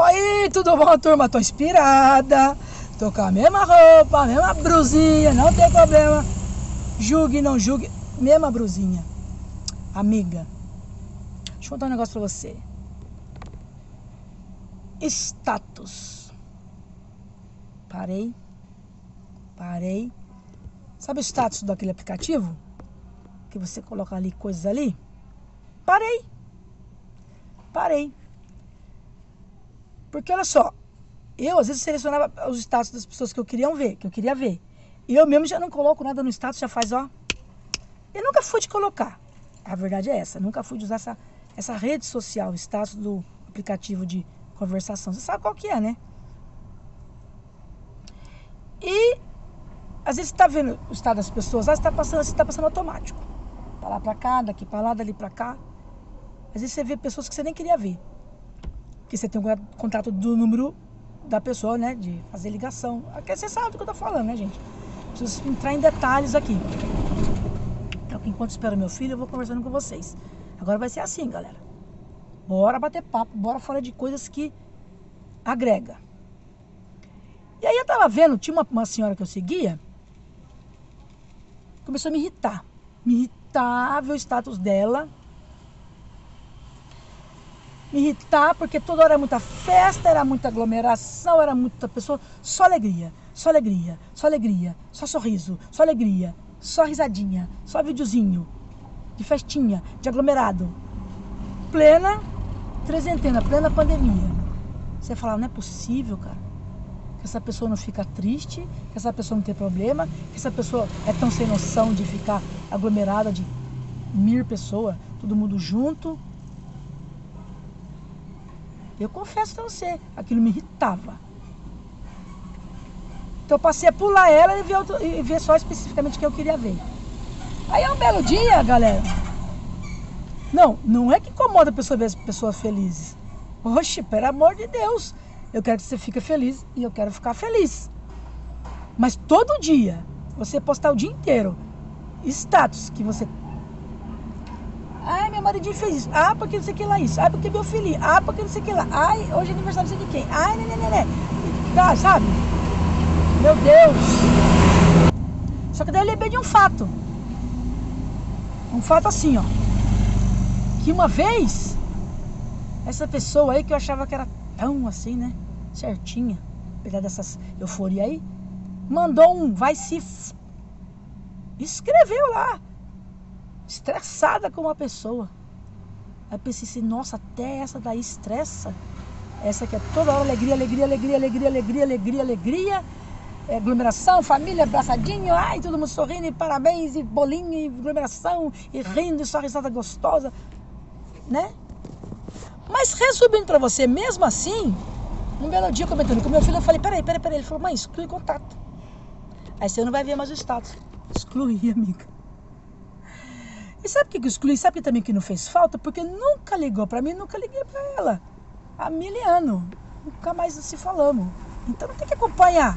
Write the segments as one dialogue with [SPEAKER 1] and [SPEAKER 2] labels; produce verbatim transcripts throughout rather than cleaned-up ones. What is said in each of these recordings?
[SPEAKER 1] Oi, tudo bom, turma? Tô inspirada. Tô com a mesma roupa, a mesma brusinha, não tem problema. Julgue, não julgue. Mesma brusinha. Amiga, deixa eu contar um negócio pra você. Status. Parei. Parei. Sabe o status daquele aplicativo? Que você coloca ali coisas ali? Parei. Parei. Porque olha só, eu às vezes selecionava os status das pessoas que eu queria ver, que eu queria ver. E eu mesmo já não coloco nada no status, já faz, ó. Eu nunca fui de colocar. A verdade é essa, nunca fui de usar essa, essa rede social, o status do aplicativo de conversação. Você sabe qual que é, né? E às vezes você tá vendo o estado das pessoas, lá você tá passando, você tá passando automático. Pra lá pra cá, daqui pra lá, dali pra cá. Às vezes você vê pessoas que você nem queria ver. Porque você tem um contato do número da pessoa, né? De fazer ligação. Aqui você sabe do que eu tô falando, né, gente? Preciso entrar em detalhes aqui. Então, enquanto espero meu filho, eu vou conversando com vocês. Agora vai ser assim, galera. Bora bater papo, bora falar de coisas que agrega. E aí eu tava vendo, tinha uma, uma senhora que eu seguia, começou a me irritar. Me irritar ver o status dela. Me irritar porque toda hora era muita festa, era muita aglomeração, era muita pessoa. Só alegria, só alegria, só alegria, só sorriso, só alegria, só risadinha, só videozinho de festinha, de aglomerado. Plena trezentena, plena pandemia. Você fala, não é possível, cara, que essa pessoa não fica triste, que essa pessoa não tem problema, que essa pessoa é tão sem noção de ficar aglomerada de mil pessoas, todo mundo junto. Eu confesso pra você, aquilo me irritava. Então eu passei a pular ela e ver, outro, e ver só especificamente o que eu queria ver. Aí é um belo dia, galera. Não, não é que incomoda a pessoa ver as pessoas felizes. Oxe, pelo amor de Deus. Eu quero que você fique feliz e eu quero ficar feliz. Mas todo dia, você postar o dia inteiro status que você... Ai, meu maridinho fez isso. Ah, porque não sei o que lá isso. Ah, porque meu filho. Ah, porque não sei o que lá. Ai, hoje é aniversário não sei de quem. Ai, né, né, né, né. Tá, sabe? Meu Deus. Só que daí eu lembrei de um fato. Um fato assim, ó. Que uma vez, essa pessoa aí que eu achava que era tão assim, né? Certinha. Apesar dessas euforia aí. Mandou um vai se... F... Escreveu lá. Estressada com uma pessoa. Aí eu pensei assim, nossa, até essa daí estressa. Essa que é toda hora alegria, alegria, alegria, alegria, alegria, alegria, alegria. É, aglomeração, família, abraçadinho, ai, todo mundo sorrindo, e parabéns, e bolinho, e aglomeração, e rindo, e só risada gostosa, né? Mas resumindo pra você, mesmo assim, um belo dia comentando com meu filho, eu falei, peraí, peraí, peraí. Ele falou, mãe, exclui contato. Aí você não vai ver mais o status. Excluí, amiga. E sabe o que eu excluí? Sabe que também que não fez falta? Porque nunca ligou pra mim, nunca liguei pra ela. Há mil anos. Nunca mais se falamos. Então não tem que acompanhar.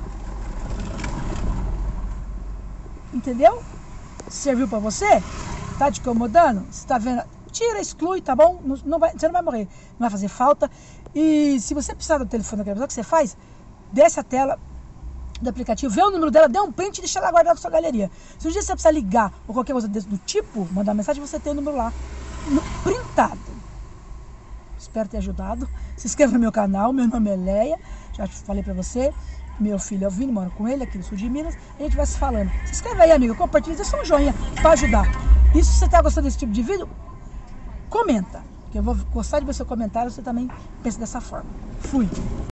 [SPEAKER 1] Entendeu? Serviu pra você? Tá te incomodando? Você tá vendo? Tira, exclui, tá bom? Não, não vai, você não vai morrer. Não vai fazer falta. E se você precisar do telefone daquela pessoa, o que você faz? Desce a tela do aplicativo, vê o número dela, dê um print e deixa ela guardada na sua galeria. Se um dia você precisar ligar ou qualquer coisa desse do tipo, mandar mensagem, você tem o número lá, no, printado. Espero ter ajudado. Se inscreva no meu canal, meu nome é Leia, já falei pra você. Meu filho é o Vini, moro com ele aqui no sul de Minas. A gente vai se falando. Se inscreve aí, amiga, compartilha, deixa um joinha pra ajudar. E se você tá gostando desse tipo de vídeo, comenta. Que eu vou gostar de ver seu comentário, você também pensa dessa forma. Fui!